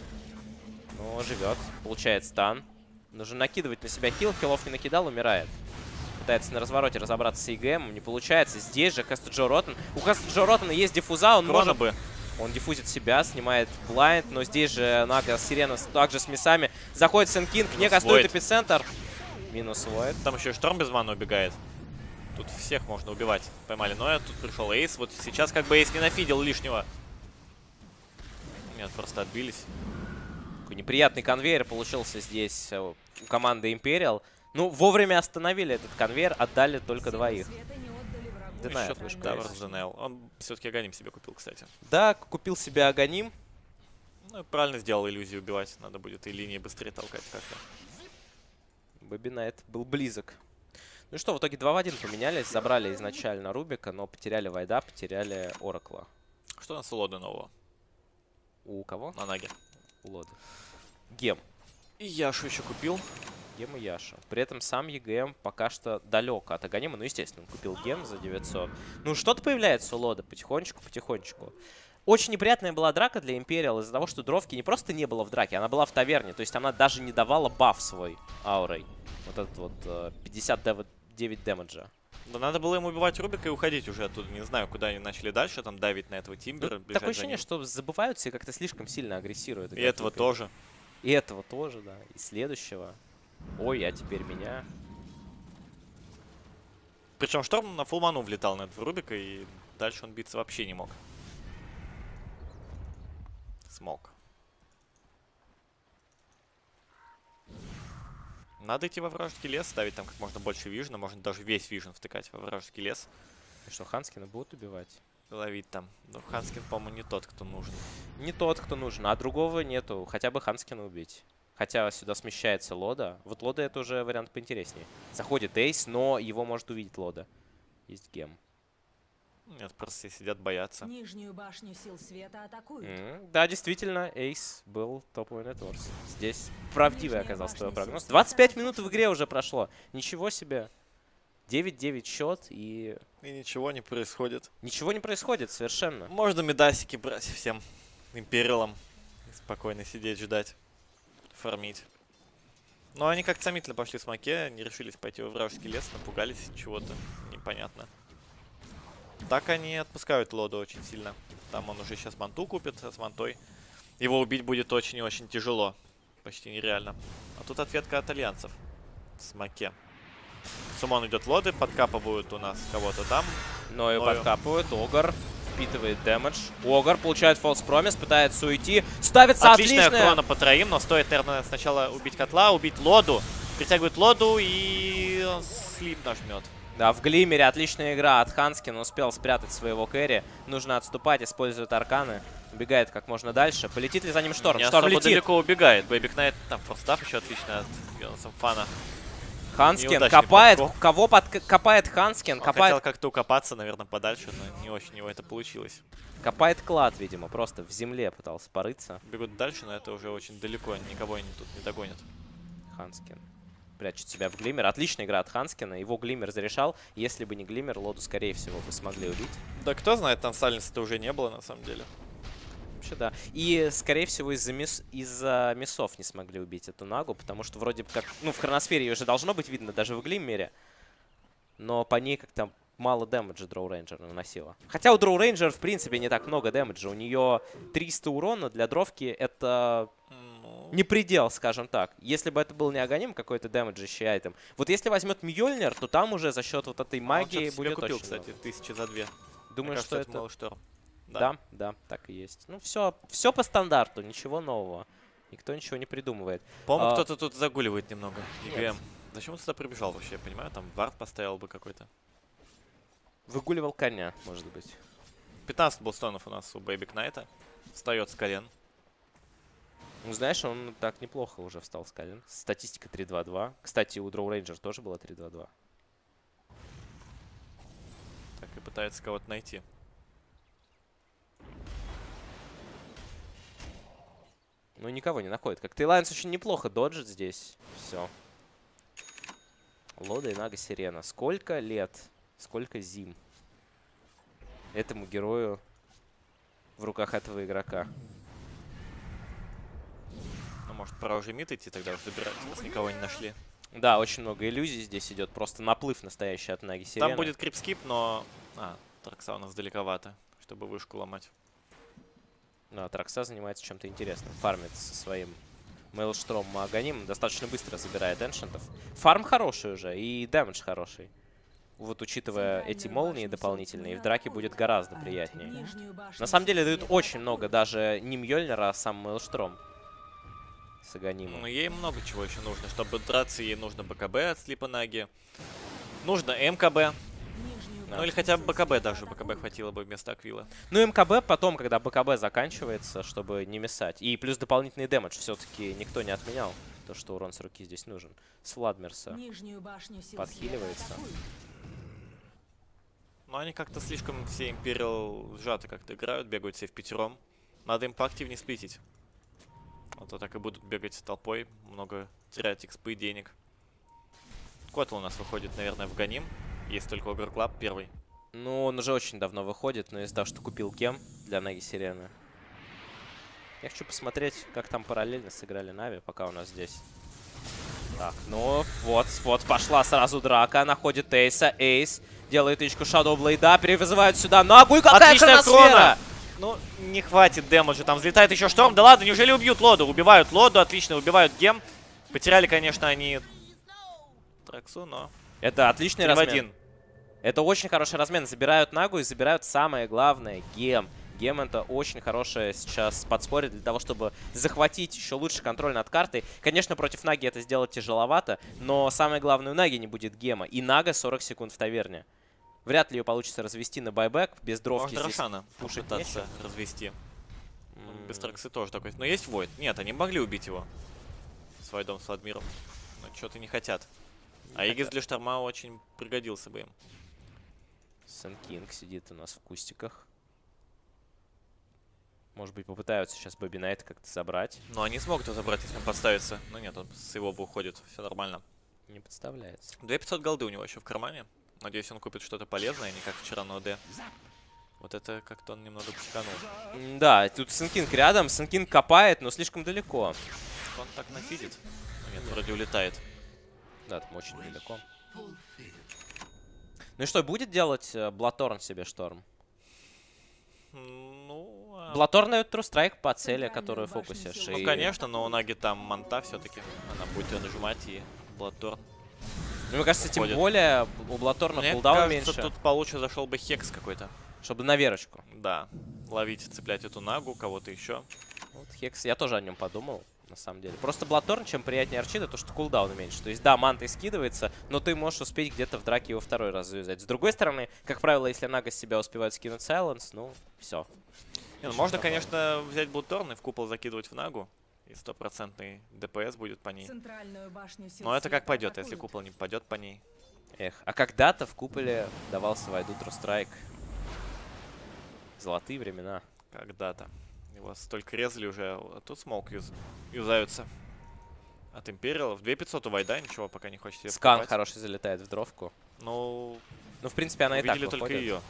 но живет. Получает стан. Нужно накидывать на себя хил. Хилов не накидал, умирает. Пытается на развороте разобраться с ИГМ. Не получается. Здесь же Кэста Джо Роттен. У Кэста Джо Роттена есть диффуза. Он Крона может... бы. Он диффузит себя, снимает блайнд. Но здесь же Нага, Сирена также с миссами. Заходит Сенкинг. Не кастует Войд. эпицентр. Минус Войд. Там еще и Шторм без маны убегает. Тут всех можно убивать. Поймали Ноя, тут пришел Эйс. Вот сейчас как бы Эйс не нафидел лишнего. Нет, просто отбились. Такой неприятный конвейер получился здесь э, у команды Imperial. Ну, вовремя остановили этот конвейер, отдали только двоих. Denial Счет вышка Tower есть. Denial. Он все-таки Аганим себе купил, кстати. Да, купил себе Аганим. Ну, и правильно сделал иллюзию убивать. Надо будет и линии быстрее толкать как-то. Бэби Найт был близок. Ну что, в итоге два в один поменялись. Забрали изначально Рубика, но потеряли Вайда, потеряли Оракла. Что у нас у Лоды нового? У кого? На Наге. У Лоды. Гем. И Яшу еще купил. Гем и Яша. При этом сам ЕГМ пока что далек от Аганима. Ну, естественно, он купил Гем за девятьсот. Ну, что-то появляется у Лода потихонечку-потихонечку. Очень неприятная была драка для Империал из-за того, что Дровки не просто не было в драке, она была в таверне. То есть она даже не давала баф свой аурой. Вот этот вот э, пятьдесят девять дэмэджа. Да надо было ему убивать Рубика и уходить уже оттуда. Не знаю, куда они начали дальше, там давить на этого Тимбера. Ну, такое ощущение, что забываются и как-то слишком сильно агрессируют. И этого тоже. И этого тоже, да. И следующего. Ой, а теперь меня. Причем Шторм на фулману влетал на этого Рубика, и дальше он биться вообще не мог. Смог. Надо идти во вражеский лес, ставить там как можно больше вижена, можно даже весь вижен втыкать во вражеский лес. И что, Ханскина будут убивать? Ловить там. Но Ханскин, по-моему, не тот, кто нужен. Не тот, кто нужен, а другого нету. Хотя бы Ханскина убить. Хотя сюда смещается Лода. Вот Лода это уже вариант поинтереснее. Заходит Эйс, но его может увидеть Лода. Есть Гем. Нет, просто все сидят, боятся. Нижнюю башню сил света атакуют. Mm, да, действительно, Эйс был топовый нетворс. Здесь правдивый Нижняя оказался твой башня прогноз. сил двадцать пять света минут в игре уже прошло. Ничего себе. девять девять счет и... И ничего не происходит. Ничего не происходит совершенно. Можно медасики брать всем империалам. И спокойно сидеть, ждать. Фармить. Но они как самительно пошли в смоке, не решились пойти во вражеский лес, напугались чего-то. Непонятно. Так они отпускают Лоду очень сильно. Там он уже сейчас манту купит, а с мантой его убить будет очень и очень тяжело. Почти нереально. А тут ответка от альянсов. В смоке. Сумон идет Лоды, подкапывают у нас кого-то там. Но и Ною. подкапывают. Огар впитывает дэмэдж. Огар получает фолс промис, пытается уйти. Ставится Отличная отличная. крона по троим, но стоит, наверное, сначала убить котла, убить Лоду. Притягивает Лоду и он слип нажмет. Да, в Глиммере отличная игра от Ханскина. Успел спрятать своего кэри. Нужно отступать, использует арканы. Убегает как можно дальше. Полетит ли за ним Шторм? Не Шторм особо летит. далеко убегает. Бэйби Кнайт, там форстав еще отлично от Йонаса Фана. Ханскин Неудачный копает. подкоп. Кого под... копает Ханскин? Он Копает... хотел как-то укопаться, наверное, подальше, но не очень у него это получилось. Копает клад, видимо. Просто в земле пытался порыться. Бегут дальше, но это уже очень далеко. Никого они тут не догонят. Ханскин прячет себя в Глиммер. Отличная игра от Ханскина. Его Глиммер зарешал. Если бы не Глиммер, Лоду, скорее всего, бы смогли убить. Да кто знает, там Сальниса-то уже не было, на самом деле. Вообще, да. И, скорее всего, из-за мис... из-за миссов не смогли убить эту Нагу, потому что вроде как... Ну, в хроносфере ее уже должно быть видно даже в Глиммере. Но по ней как-то мало дэмэджа Дроу Рейнджер наносила. Хотя у Дроу Рейнджер, в принципе, не так много дэмэджа. У нее триста урона для дровки. Это... Ну, не предел, скажем так. Если бы это был не Аганим, какой-то дэмэджащий айтем. Вот если возьмет Мьёльнир, то там уже за счет вот этой магии он будет купил, очень кстати, много. тысячи за две. Думаю, Мне что кажется, это... малый шторм. Да. да, так и есть. Ну, все, все по стандарту, ничего нового. Никто ничего не придумывает. По-моему, А, кто-то тут загуливает немного. Нет. ЕГМ. Зачем он сюда прибежал вообще, я понимаю? Там вард поставил бы какой-то. Выгуливал коня, может быть. пятнадцать булстонов у нас у Бэйби Кнайта. Встает с колен. Ну, знаешь, он так неплохо уже встал с колен. Статистика три два два. Кстати, у Дроу Рейнджер тоже было три два два. Так и пытается кого-то найти. Ну, никого не находит. Как Тейлайнс очень неплохо доджит здесь. Все. Лода и Нага Сирена. Сколько лет, сколько зим этому герою в руках этого игрока. Ну, может, пора уже мид идти тогда уже забирать, раз никого не нашли. Да, очень много иллюзий здесь идет. Просто наплыв настоящий от Наги Сирены. Там будет крипскип, но... А, Тракса у нас далековато, чтобы вышку ломать. Да, Тракса занимается чем-то интересным. Фармит со своим Мейлштромом и Аганимом. Достаточно быстро забирает эншентов. Фарм хороший уже, и дэмэдж хороший. Вот учитывая эти молнии дополнительные, в драке будет гораздо приятнее. На самом деле дают очень много, даже не Мьёльнира, а сам Мейлштром с Аганимом. Ну, ей много чего еще нужно. Чтобы драться, ей нужно БКБ от Слипа Наги. Нужно МКБ. Да. Ну или хотя бы БКБ даже. БКБ хватило бы вместо Аквилы. Ну, МКБ потом, когда БКБ заканчивается, чтобы не мешать. И плюс дополнительный дэмэдж все-таки никто не отменял. То, что урон с руки здесь нужен. С Владмирса Нижнюю башню сил подхиливается. света атакуют. Но они как-то слишком все Империал сжато как-то играют, бегают все в пятером. Надо им поактивнее сплитить. А то так и будут бегать толпой, много терять экспы, денег. Котл у нас выходит, наверное, в Ганим. Есть только Огр Клаб первый. Ну, он уже очень давно выходит, но из-за того, что купил гем для Наги Сирены. Я хочу посмотреть, как там параллельно сыграли Нави, пока у нас здесь. Так, ну, вот, вот, пошла сразу драка, находит Эйса, Эйс делает тычку Shadow Blade, перевызывают сюда Нагу, и какая Отличная хроносфера! крона! Ну, не хватит дэмэджа, там взлетает еще шторм. Да ладно, неужели убьют Лоду? Убивают Лоду, отлично, убивают гем. Потеряли, конечно, они Траксу, но... Это отличный три в размен. один. Это очень хороший размен. Забирают Нагу и забирают самое главное — гем. Гем — это очень хорошее сейчас подспорье для того, чтобы захватить еще лучше контроль над картой. Конечно, против Наги это сделать тяжеловато, но самое главное, у Наги не будет гема. И Нага сорок секунд в таверне. Вряд ли ее получится развести на байбэк. Без дровки Можно здесь Рошана пушить пытаться нечего. развести. М, Без Траксы тоже такой. Но есть Войд. Нет, они могли убить его. С Войдом, с Владмиром. Но что-то не хотят. А не Игис хотят. для шторма очень пригодился бы им. Сэн Кинг сидит у нас в кустиках. Может быть, попытаются сейчас Бобби Найт как-то забрать. Но они смогут его забрать, если он подставится. Но нет, он с его уходит. Все нормально. Не подставляется. две тысячи пятьсот голды у него еще в кармане. Надеюсь, он купит что-то полезное, а не как вчера на ОД. Вот это как-то он немного психанул. М, Да, тут Сэн Кинг рядом. Сэн Кинг копает, но слишком далеко. Он так нафидит. Ну, нет, вроде улетает. Да, там очень далеко. Ну и что, будет делать э, Блаторн себе шторм? Ну, а- Блаторн дает True Strike по цели, Центральную которую башню фокусишь. сил ну и- конечно, но у Наги там манта все-таки. Она будет ее нажимать и Блаторн. Ну, мне кажется, тем уходит. более у Блаторна Мне кулдаун кажется, меньше, тут получше зашел бы Хекс какой-то. чтобы на верочку. Да. Ловить, цеплять эту Нагу, кого-то еще. Вот Хекс, я тоже о нем подумал, на самом деле. Просто Блаторн, чем приятнее Арчида, то что кулдаун меньше. То есть, да, мантой скидывается, но ты можешь успеть где-то в драке его второй раз завязать. С другой стороны, как правило, если Нага с себя успевает скинуть Сайленс, ну, все. Не, ну, можно, конечно, взять Блуторн и в купол закидывать в Нагу. И стопроцентный ДПС будет по ней. Центральную башню сил Но это как света пойдет, если атакуют. купол не попадет по ней. Эх, а когда-то в куполе давался Вайду True Strike. Золотые времена. Когда-то. Его столько резали уже, а тут смолк юз... юзаются. От Империалов. две тысячи пятьсот у Вайда, ничего пока не хочет себе Скан покупать. хороший залетает в дровку. Ну, Ну, в принципе, она и так видели только выходит. ее.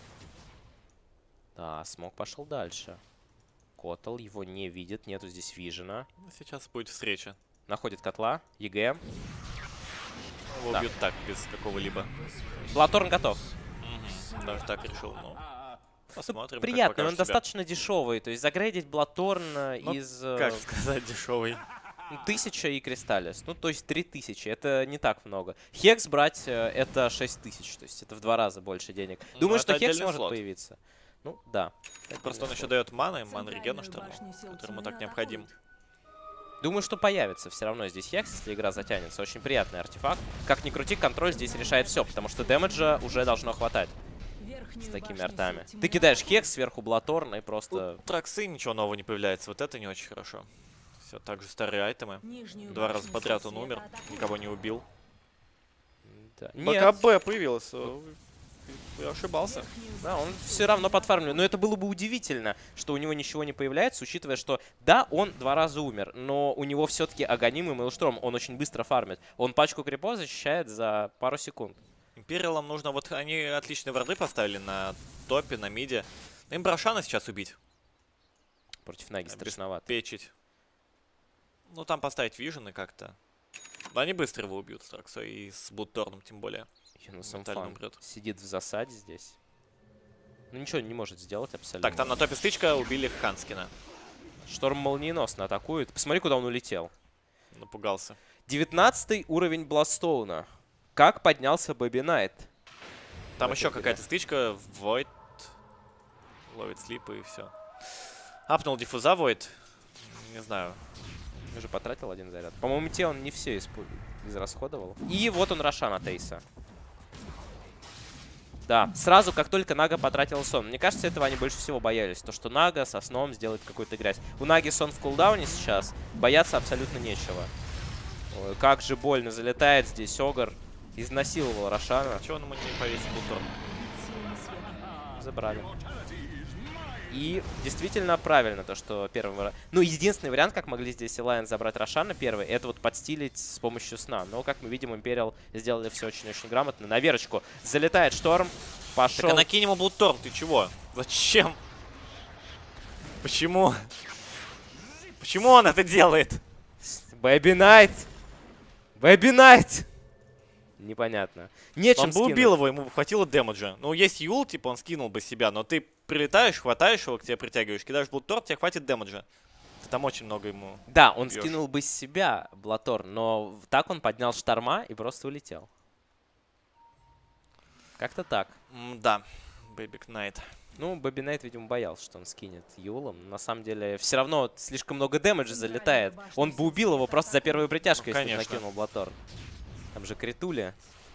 Да, Смок пошел дальше. Котл его не видит, нету здесь вижена. Сейчас будет встреча. Находит котла, ЕГЭ. Его Да. убьют так, без какого-либо. Блаторн готов. Мгм, даже так решил. Ну, посмотрим. как Приятный, покажет он себя. достаточно дешевый. То есть загрейдить Блаторн Ну, из э, Как сказать, дешевый. ну, тысяча и Кристаллис. Ну, то есть три тысячи. Это не так много. Хекс брать э, это шесть тысяч. То есть это в два раза больше денег. Ну, Думаю, это что Хекс отдельный может слот. появиться. Ну, да. Просто он Отдельный еще слот. дает маны, ман регена, Центральную что башню сил который ему тьмы так необходим. атакуют. Думаю, что появится все равно здесь Хекс, если игра затянется. Очень приятный артефакт. Как ни крути, контроль здесь решает все, потому что дэмэджа уже должно хватать Верхнюю с такими башню артами. сил тьмы Ты кидаешь атакуют. Хекс, сверху Блаторн и просто... У Траксы ничего нового не появляется. Вот это не очень хорошо. Все так же старые айтемы. Нижнюю Два раза башню подряд сил он умер, света атакуют. никого не убил. Да. Нет. БКБ появился. Я ошибался. Верхнюю Да, он башню все сил равно света подфармливает. Но это было бы удивительно, что у него ничего не появляется, учитывая, что да, он два раза умер, но у него все-таки Аганим и Мейлшторм, он очень быстро фармит. Он пачку крипов защищает за пару секунд. Империалам нужно... Вот они отличные варды поставили на топе, на миде. Им Брошана сейчас убить. Против Наги страшновато. Обеспечить. Ну, там поставить вижены как-то. Но они быстро его убьют с Траксой и с Блуторном тем более. Юнусом Моментально Фан умрет. сидит в засаде здесь. Ну ничего не может сделать абсолютно. Так, там на топе стычка, убили Ханскина. Шторм молниеносно атакует. Посмотри, куда он улетел. Напугался. девятнадцатый уровень Бладстоуна. Как поднялся Бобби Найт? Там Вот еще это какая-то стычка. Void ловит слипы и все. Апнул диффуза Void. Не знаю. Уже потратил один заряд. По-моему, те он не все испу- израсходовал. И вот он, Рошан от Эйса. Да, сразу, как только Нага потратил сон. Мне кажется, этого они больше всего боялись. То, что Нага со сном сделает какую-то грязь. У Наги сон в кулдауне сейчас. Бояться абсолютно нечего. Ой, как же больно залетает здесь Огр. Изнасиловал Рошана. Чего он ему не повесил Булторн? Забрали. И действительно правильно то, что первый... Ну, единственный вариант, как могли здесь Alliance забрать Рошана первый, это вот подстилить с помощью сна. Но, как мы видим, Imperial сделали все очень-очень грамотно. На верочку залетает Шторм. Пошел. Так а накинь ему Булторн, ты чего? Зачем? Почему? Почему он это делает? Бэби Найт! Бэби Найт! Непонятно. Нечем Он бы скинуть. убил его, ему бы хватило дэмэджа. Ну, есть Юл, типа, он скинул бы себя, но ты прилетаешь, хватаешь его, к тебе притягиваешь, кидаешь Булторн, тебе хватит дэмэджа. Ты там очень много ему Да, он бьёшь. скинул бы с себя Блаторн, но так он поднял Шторма и просто улетел. Как-то так. М, да, Бэби Найт. Ну, Бэби Найт, видимо, боялся, что он скинет Юлом. На самом деле, все равно слишком много дэмэджа залетает. Он бы убил его просто за первую притяжку, Ну, если бы конечно. накинул Блаторн. Там же критули.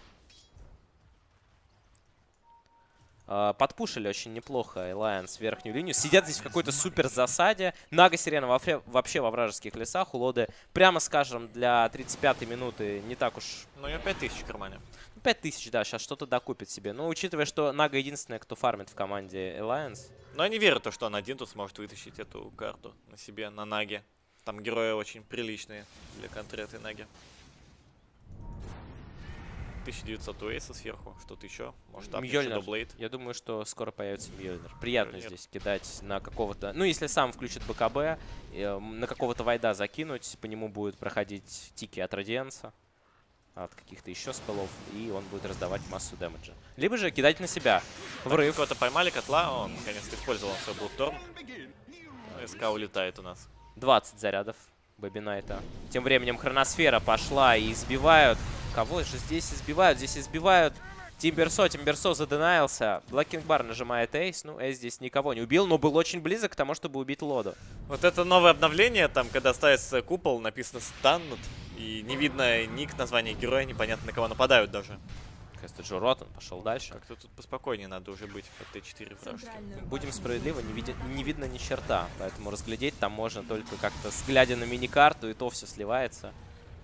А, подпушили очень неплохо Alliance верхнюю линию. Сидят здесь в какой-то супер засаде. Нага Сирена во фре- вообще во вражеских лесах. У Лоды, прямо скажем, для тридцать пятой минуты не так уж... Ну, у него пять тысяч в кармане. пять тысяч, да, сейчас что-то докупит себе. Но учитывая, что Нага единственная, кто фармит в команде Alliance. Но я не верю, то, что он один тут сможет вытащить эту карту на себе, на Наге. Там герои очень приличные для контры этой Наги. тысяча девятьсот у Эйса сверху, что-то еще. Может, там Мьёльнир. Shadowblade. Я думаю, что скоро появится Мьёльнир. Приятно Мьёльнир. здесь кидать на какого-то... Ну, если сам включит БКБ, э, на какого-то Вайда закинуть, по нему будет проходить тики от Радиенса, от каких-то еще спелов, и он будет раздавать массу дэмэджа. Либо же кидать на себя. Врыв. Кого-то поймали, котла, он наконец-то использовал свой Булторн. Ну, СК улетает у нас. двадцать зарядов Бэби Найта. Тем временем Хроносфера пошла и избивают. Кого же здесь избивают? Здесь избивают Тимберсо. Тимберсо заденаился. Блэкинг Бар нажимает Эйс. Ну, Эйс здесь никого не убил, но был очень близок к тому, чтобы убить Лоду. Вот это новое обновление, там, когда ставится купол, написано «Станнут», и не видно ник, название героя, непонятно на кого нападают даже. Кажется, Джо Роттен пошел дальше. Как-то тут поспокойнее надо уже быть под Т четыре вражки. Будем справедливы, не, види- не видно ни черта. Поэтому разглядеть там можно только как-то, глядя на миникарту, и то все сливается.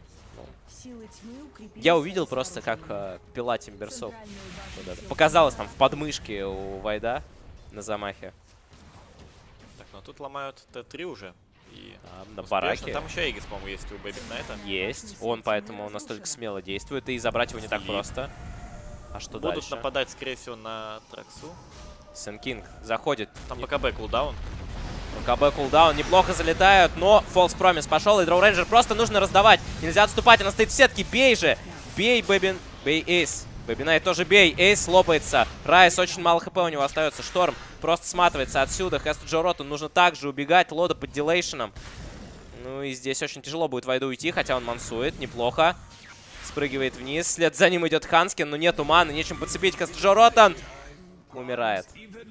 Я увидел просто, как э, пила Тимберсо вот это показалось там в подмышке у Вайда на замахе. Так, ну тут ломают Т три уже. И Там, на успешно. бараке. Там еще Эгис, по-моему, есть у Бэби Найта. Есть. Он поэтому настолько смело действует. И забрать его не так Слип. просто. А что Будут дальше? нападать, скорее всего, на Траксу. Сэн Кинг заходит. Там БКБ кулдаун. КБ кулдаун неплохо залетают, но False Promise пошел, и Дроу Рейнджер просто нужно раздавать. Нельзя отступать, она стоит в сетке. Бей же! Бей, Бэби... Бей, Эйс. Бэби Найт тоже бей. Эйс лопается. Райс, очень мало хп у него остается. Шторм просто сматывается отсюда. Хэсту Джо Роттен нужно также убегать. Лода под дилейшеном. Ну и здесь очень тяжело будет Вайду уйти, хотя он мансует. Неплохо. Спрыгивает вниз. Вслед за ним идет Ханскин, но нету маны, нечем подцепить. Хэсту Джо Роттен умирает.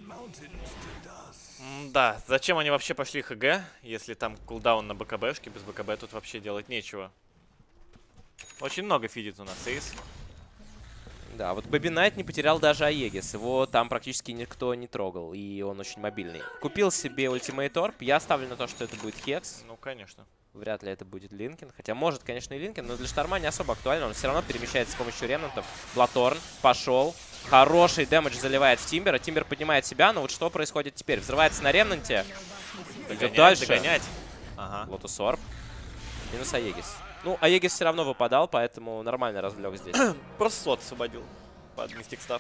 М, Да, зачем они вообще пошли ХГ, если там кулдаун на БКБшке, без БКБ тут вообще делать нечего. Очень много фидит у нас Эйс. Да, вот Бэби Найт не потерял даже Аегис. Его там практически никто не трогал, и он очень мобильный. Купил себе ультимейт орб. Я ставлю на то, что это будет Хекс. Ну, конечно. Вряд ли это будет Линкен. Хотя, может, конечно, и Линкен, но для Шторма не особо актуально. Он все равно перемещается с помощью ремнантов. Блаторн пошел. Хороший дэмэдж заливает в Тимбера. Тимбер поднимает себя, но вот что происходит теперь? Взрывается на ремнанте. Идет Догонять, дальше. догонять. Ага. Лотус Орб. Минус Аегис. Ну, Аегис все равно выпадал, поэтому нормально развлек здесь. Просто слот освободил под мистик став.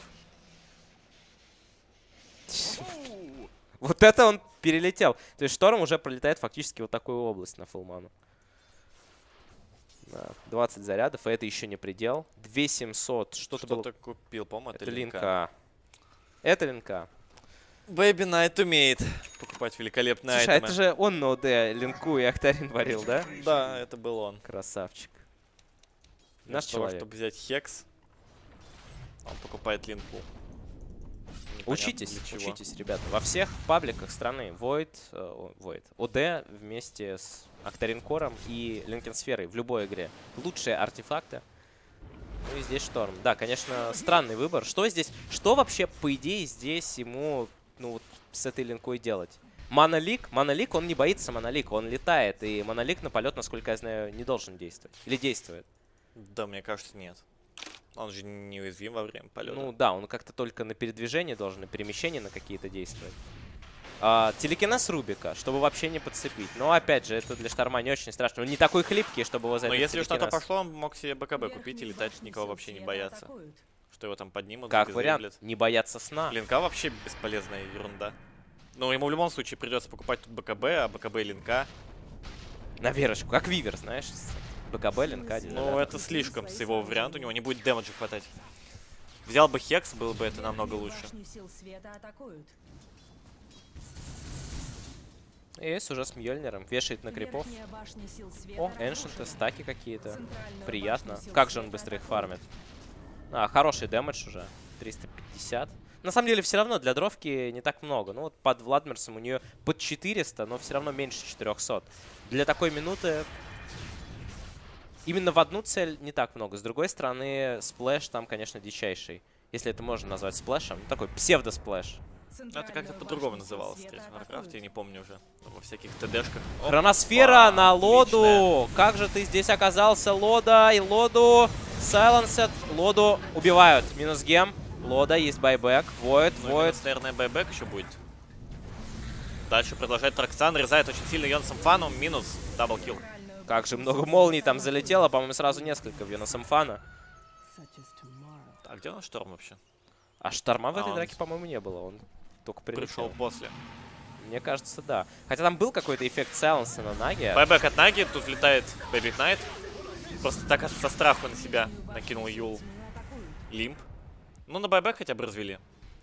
Вот это он перелетел. То есть Шторм уже пролетает фактически вот такую область на фулману. Да, двадцать зарядов, и это еще не предел. две тысячи семьсот. Что-то было... Что-то купил, по-моему, Это это линка. линка. Это линка. Бэби Найт умеет покупать великолепные Слушай, а айтемы. это же он на ОД линку и Актарин варил, да? Да, это был он. Красавчик. Наш Вместо того, человек. чтобы взять Хекс, он покупает линку. Непонятно Учитесь, для чего. учитесь, ребята. Во всех пабликах страны Void, э, о, Void, ОД вместе с Актарин Кором и Линкен Сферой в любой игре. Лучшие артефакты Ну и здесь Шторм. Да, конечно, странный выбор. Что здесь, что вообще, по идее, здесь ему, ну, вот с этой линкой делать? Монолик, Монолик, он не боится Монолика, он летает. И Монолик на полет, насколько я знаю, не должен действовать. Или действует? Да, мне кажется, нет. Он же неуязвим во время полета. Ну да, он как-то только на передвижение должен, на перемещение на какие-то действовать. А, телекинез Рубика, чтобы вообще не подцепить. Но опять же, это для Шторма не очень страшно. Он не такой хлипкий, чтобы его Но забить. если что-то пошло, он мог себе БКБ купить и летать, никого вообще не бояться. Что его там поднимут, Как вариант, забезреблят. не бояться сна. Линка вообще бесполезная ерунда. Но ему в любом случае придется покупать тут БКБ, а БКБ и линка. На верочку, как Вивер, знаешь. БКБ, линка, Ну, это слишком с его варианта, у него не будет дэмэджа хватать. Взял бы Хекс, было бы это намного лучше. Эйс уже с Мьёльниром, вешает на крипов. О, эншенты, стаки какие-то. Приятно. Как же он быстро их фармит. А, хороший дэмэдж уже. триста пятьдесят. На самом деле, все равно для дровки не так много. Ну, вот под Владмирсом у нее под четыреста, но все равно меньше четырёхсот. Для такой минуты именно в одну цель не так много. С другой стороны, сплэш там, конечно, дичайший. Если это можно назвать сплэшем. Такой псевдо-сплэш. Ну, это как-то по-другому называлось в третьем Варкрафте, я не помню уже. Во всяких ТДшках. Хроносфера на Лоду. Отличная. Как же ты здесь оказался, Лода? И Лоду сайленсят. Лоду убивают. Минус гем. Лода, есть байбек. Воет, Ну, воет. минус, наверное, байбек еще будет. Дальше продолжает Траксан, резает очень сильно Йонсом Фаном. Минус, даблкилл. Как же много молний там залетело. По-моему, сразу несколько в Юносом Фана. А где у нас Шторм вообще? А Шторма в А, этой он драке, по-моему, не было. Он только Пришел прилетел. после. Мне кажется, да. Хотя там был какой-то эффект сайленса на Наге. Байбек от Наги, тут летает Бэби Найт. Просто так со страху на себя накинул Юл Лимп. Ну, на байбек хотя бы развели.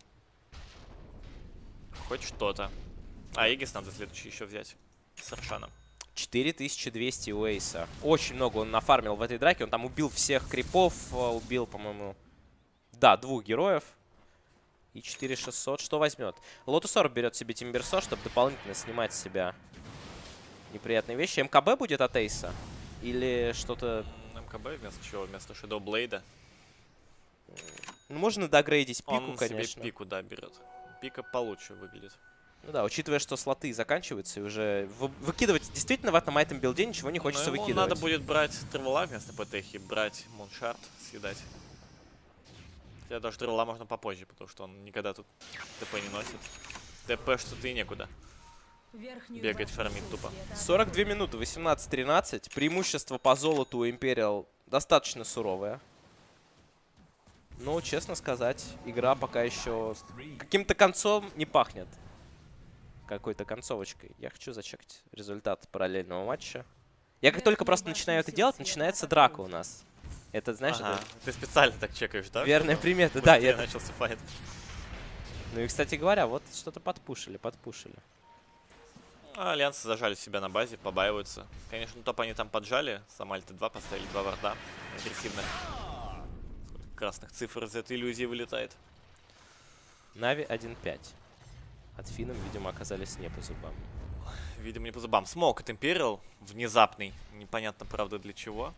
Хоть что-то. А Игис надо следующий еще взять. С Аршаном. четыре тысячи двести у Эйса. Очень много он нафармил в этой драке. Он там убил всех крипов. Убил, по-моему... Да, двух героев. И четыре тысячи шестьсот. Что возьмет? Лотус Орб берет себе Тимберсо, чтобы дополнительно снимать с себя неприятные вещи. МКБ будет от Эйса? Или что-то... МКБ вместо чего? Вместо Shadow Blade. Ну, можно догрейдить пику, Он конечно. себе пику, да, берет. Пика получше выглядит. Ну да, учитывая, что слоты заканчиваются, и уже вы- выкидывать действительно в этом айтем билде ничего не хочется Ну, ему выкидывать. надо будет брать Тревела вместо ПТХи, брать Муншард, съедать. Хотя даже Тревела можно попозже, потому что он никогда тут ТП не носит. ТП что-то и некуда. Бегать, фармить тупо. сорок две минуты, восемнадцать тринадцать. Преимущество по золоту у Imperial достаточно суровое. Ну, честно сказать, игра пока еще каким-то концом не пахнет. Какой-то концовочкой. Я хочу зачекать результат параллельного матча. Я как только просто начинаю это делать, начинается драка у нас. Это, знаешь, Ага, это ты специально так чекаешь, да? верная чтобы примета. Да, быстрее я... начался файт. Ну и, кстати говоря, вот что-то подпушили, подпушили. А, Альянсы зажали себя на базе, побаиваются. Конечно, топ они там поджали. Сам Альты два поставили, два варда. Агрессивных. Сколько красных цифр из этой иллюзии вылетает. Нави один пять. От Финном, видимо, оказались не по зубам. Видимо, не по зубам. Смоук от Империал. Внезапный. Непонятно, правда, для чего.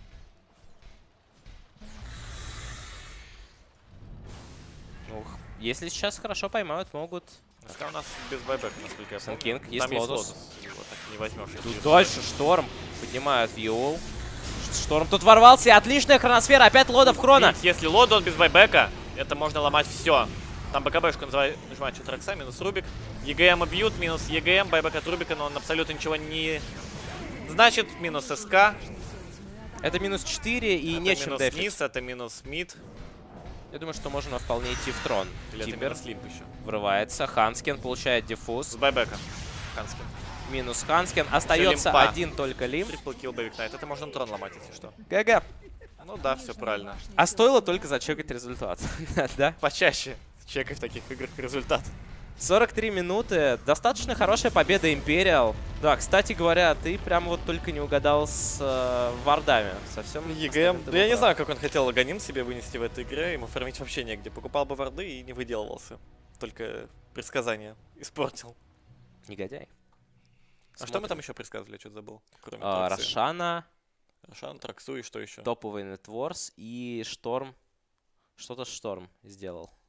Ну, если сейчас хорошо поймают, могут... Пока у нас без байбека, насколько я помню. Сан Кинг, Там есть Лотус. Его так не возьмешь. Тут дальше Шторм поднимают Виол. Шторм тут ворвался, и отличная хроносфера, опять Лода в хрона. Ведь если Лодон без байбека, это можно ломать все. Там БКБшку называют, нажимают что Тракса, минус Рубик. ЕГМ бьют, минус ЕГМ, байбек от Рубика, но он абсолютно ничего не значит. Минус СК. Это минус четыре и Это нечем минус дефить. низ, это минус мид. Я думаю, что можно вполне идти в трон. Или это Тимбер минус лимп еще. врывается, Ханскен получает диффуз. С байбека. Ханскин. Минус Ханскен. Остается лимпа. один только Лимп. Трипл килл Бэвик Найт. Это можно трон ломать, если что. ГГ. Ну да, все правильно. А стоило только зачекать результат. Да? Почаще чекай в таких играх результат. сорок три минуты. Достаточно хорошая победа Imperial. Да, кстати говоря, ты прям вот только не угадал с э, вардами. Совсем ЕГМ. остальным ты Да я был не прав. знаю, как он хотел логанин себе вынести в этой игре. Ему фармить вообще негде. Покупал бы варды и не выделывался. Только предсказания испортил. Негодяй. А что мы там еще предсказывали? Я что-то забыл. Кроме А, Траксы. Рошана, Рошан, Траксу и что еще? Топовый Нетворс и Шторм. Что-то Шторм сделал.